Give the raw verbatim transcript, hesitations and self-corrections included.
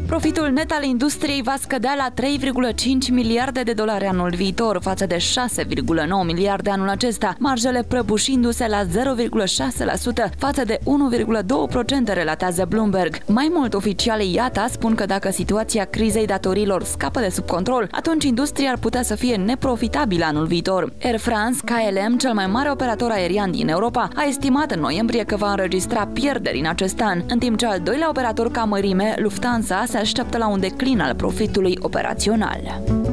Profitul net al industriei va scădea la trei virgulă cinci miliarde de dolari anul viitor, față de șase virgulă nouă miliarde anul acesta, marjele prăbușindu-se la zero virgulă șase la sută față de unu virgulă doi la sută, relatează Bloomberg. Mai mult, oficialii I A T A spun că dacă situația crizei datorilor scapă de sub control, atunci industria ar putea să fie neprofitabilă anul viitor. Air France, K L M, cel mai mare operator aerian din Europa, a estimat în noiembrie că va înregistra pierderi în acest an, în timp ce al doilea operator ca mărime, Lufthansa, se așteaptă la un declin al profitului operațional.